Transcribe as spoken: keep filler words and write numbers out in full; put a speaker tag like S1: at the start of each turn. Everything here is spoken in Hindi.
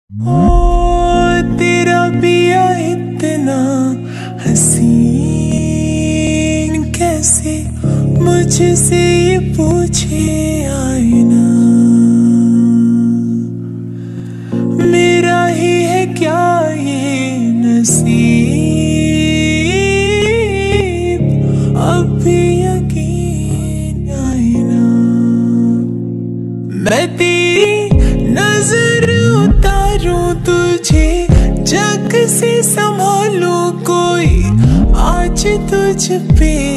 S1: ओ तेरा पिया इतना हसीन कैसे मुझसे ये पूछे आईना। मेरा ही है क्या ये नसीब, अब भी यकीन आईना। मैं तेरी नजर उतारूं तुझे जग से संभालूं, कोई आज तुझ पे